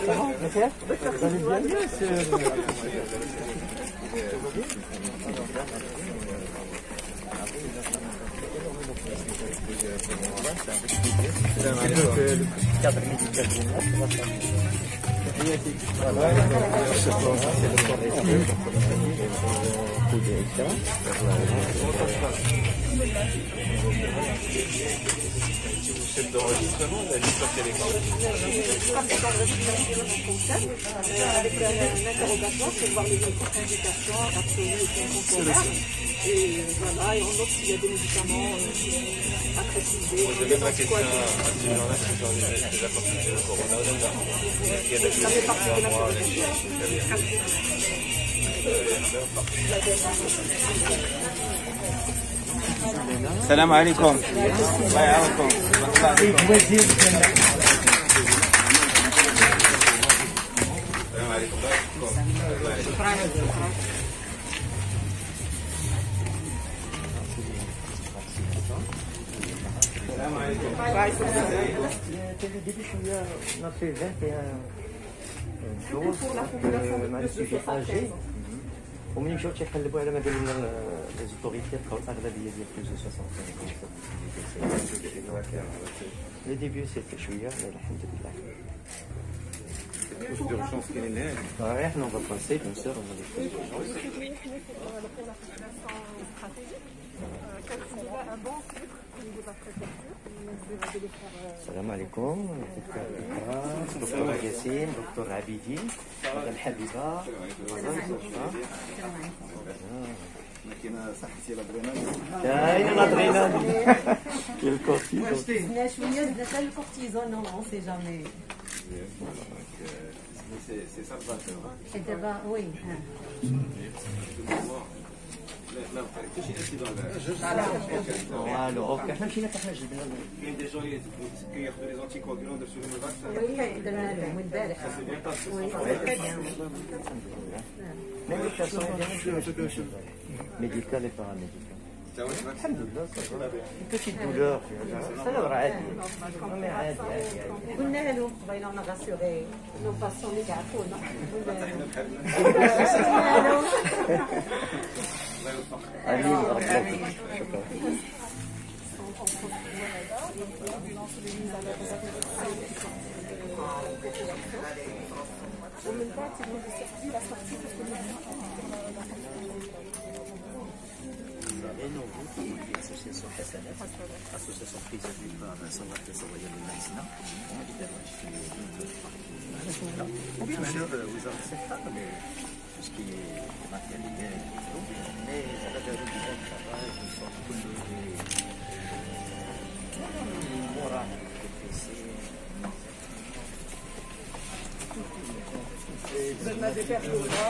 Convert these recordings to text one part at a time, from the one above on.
Ça va, monsieur? Vous allez bien, monsieur? Le cadre médical général, ça va faire. Voilà, c'est le chef d'enregistrement, la liste sur téléphone. Avec un interrogatoire pour voir les contre-indications absolues et incontournables. Et voilà, et on note s'il y a des médicaments à préciser. Je vais ma question à ces gens-là qui sont déjà consultés au corona. Il y a des gens qui sont à moi, السلام عليكم الله يعاونكم السلام عليكم السلام عليكم début juillet, on a fait 21 doses مع السوفيتاجي ومن مشاو تيقلبوا على ما قالوا لنا لي زوتوريتي لقاو الاغلبيه ديال بلوز دو 65. لي ديبيو سيتي شويه mais الحمد لله. Couche d'urgence qui est née. Ouais, on va passer, bien sûr. On va les السلام عليكم دكتور ياسين دكتور عبيدين مدام حبيبه كاينه صحتي الادرينالين كاين الادرينالين كاين الكورتيزون زدنا شويه زدنا حتى الكورتيزون نو اون سي جامي سي سالفاتور et دابا وي لا كاين شي انسيدون الو احنا مشينا حنا جبنا كاين دي جون كياخذوا لي زونتي كوغولون درتو لهم الفاكسان وي درنا لهم البارح médical et paramédical. Alhamdoulilah, une petite douleur, ça va عادي. Mais عادي. قلنا له بغينا نغاسيغي نو باسون اللي يعرفونا علي بارك الله فيك. شكرا. ومن بعد تبغي لا sortie association حسنات association présidée par صلاح صويا للمحسنة وبما وزارة الصحة tout ce qui est matériel mais على داروا بزاف الخطايا ونصوت كل المراعي درنا دي بيرلوزا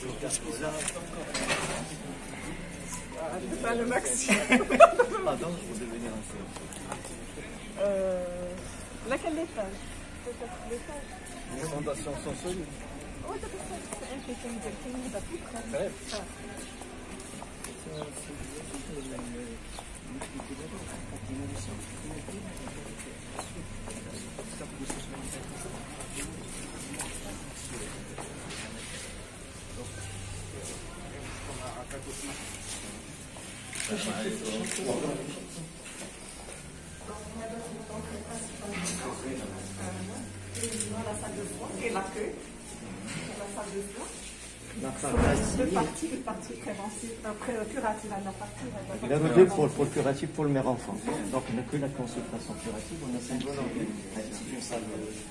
pas le maximum. Pardon, je voulais venir en séance. Laquelle étage? Peut-être l'étage. Les fondations sont solides. Oui, c'est un peu comme quelqu'un va tout prendre. La salle de soins et l'accueil. La salle de soins. Deux parties curatives à la partie. Il y a deux pour le curatif, pour le mère enfant. Donc on n'a que la consultation curative, on a 5 jours. C'est une salle.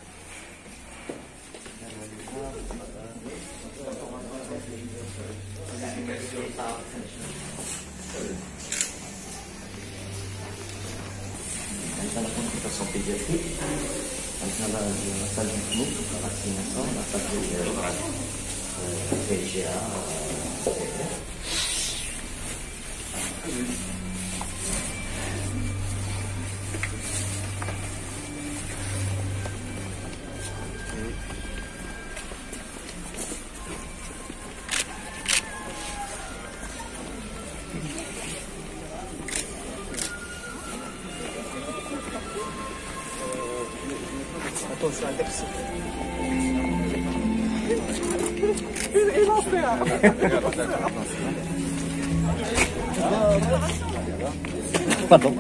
On a la consultation pédiatrique, on a la salle du CNOC, la vaccination, la salle de VGA, Attention à l'excès. تفضل.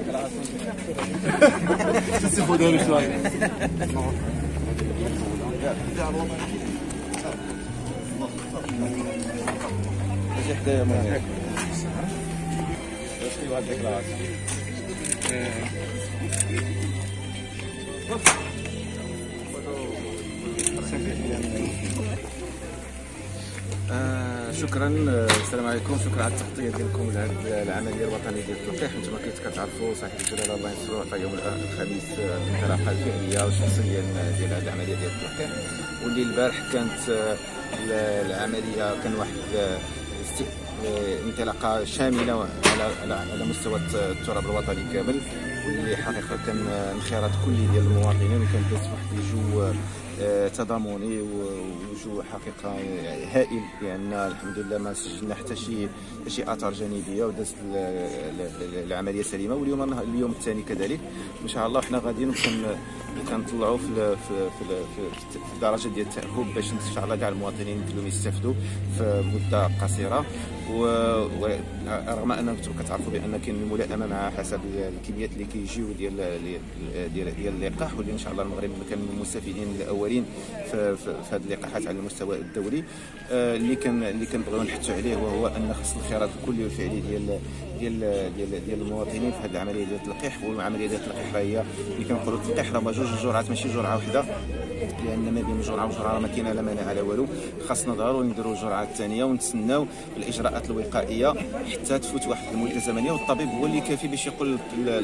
شكرا. السلام عليكم. شكرا على التغطيه ديالكم لهذه العمليه الوطنيه ديال التلقيح. انتم كتعرفوا صاحب الجلاله الله ينصرو عطى يوم الخميس الانطلاقه الفعليه والشخصيه ديال هذه العمليه ديال التلقيح، واللي البارح كانت العمليه كان واحد انطلاقه شامله على مستوى التراب الوطني كامل، واللي حقيقه كان انخراط كلي ديال المواطنين، وكان داز واحد الجو تضامني وجو حقيقه هائل، لان الحمد لله ما سجلنا حتى شي اثار جانبيه، ودازت العمليه سليمه. واليوم اليوم الثاني كذلك ان شاء الله حنا غاديين كنطلعوا في الدرجه ديال التاهب باش ان شاء الله كاع المواطنين كلهم يستافدوا في مده قصيره. ورغم انكم كتعرفوا بان كاين الملائمه مع حسب الكميات اللي كيجيو ديال اللقاح، واللي ان شاء الله المغرب كان من المستفيدين الاولين في هذه اللقاحات على المستوى الدولي. اللي كنبغيو نحثوا عليه وهو ان خص الانخراط الكلي والفعلي ديال المواطنين في هذه العمليه ديال التلقيح. والعمليه ديال التلقيح هي اللي كنقولوا التلقيح راه جوج جرعات ماشي جرعه واحده، لان ما بين جرعه وجرعه ما كاينه لا مانع لا والو. خاصنا ضروري نديروا الجرعه الثانيه ونتسناو الاجراءات الوقائيه حتى تفوت واحد المده زمنيه، والطبيب هو اللي كافي باش يقول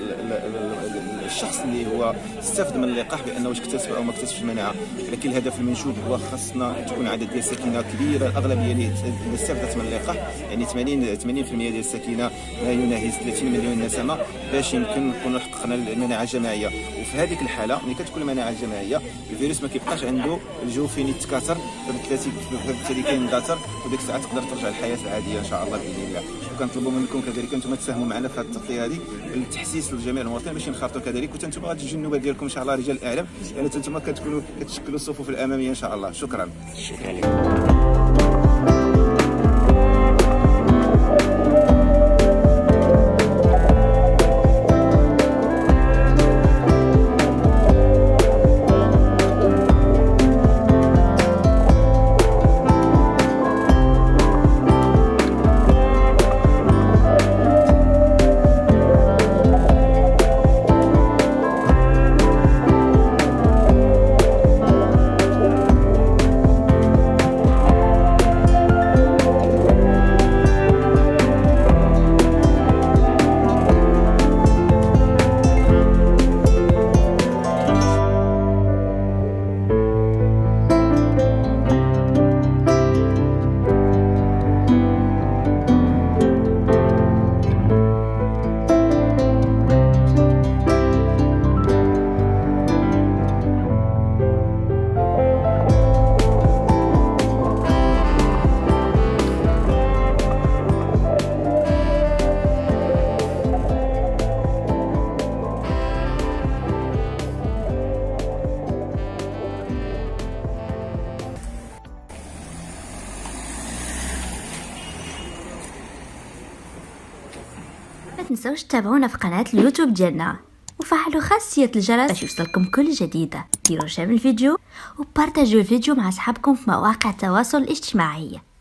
الشخص اللي هو استفد من اللقاح بانه واش اكتسب او ما اكتسبش المناعه. لكن الهدف المنشود هو خاصنا تكون عدد ديال السكينه كبيره، الاغلبيه اللي استفدت من اللقاح، يعني 80% ديال السكينه ما يناهز 30 مليون نسمه، باش يمكن نكونوا حققنا المناعه الجماعيه. وفي هذيك الحاله ملي كتكون المناعه الجماعيه الفيروس ما كيبقاش عنده الجو فين يتكاثر، فبالتالي كيندثر، وديك الساعه تقدر ترجع للحياه العاديه ان شاء الله باذن الله. وكنطلبوا منكم كذلك انتم تساهموا معنا في هذه التغطيه هذه للتحسيس لجميع المواطنين باش ينخرطوا كذلك، وانتم غادي تجي النوبه ديالكم ان شاء الله رجال الاعلام، لان يعني انتم كتشكلوا الصفوف الاماميه ان شاء الله. شكرا. شكرا لكم. ما تنسوش تتابعونا في قناة اليوتيوب ديالنا وفعلوا خاصية الجرس باش يوصلكم كل جديدة. ديروا شير الفيديو وبارتاجيو الفيديو مع اصحابكم في مواقع التواصل الاجتماعي.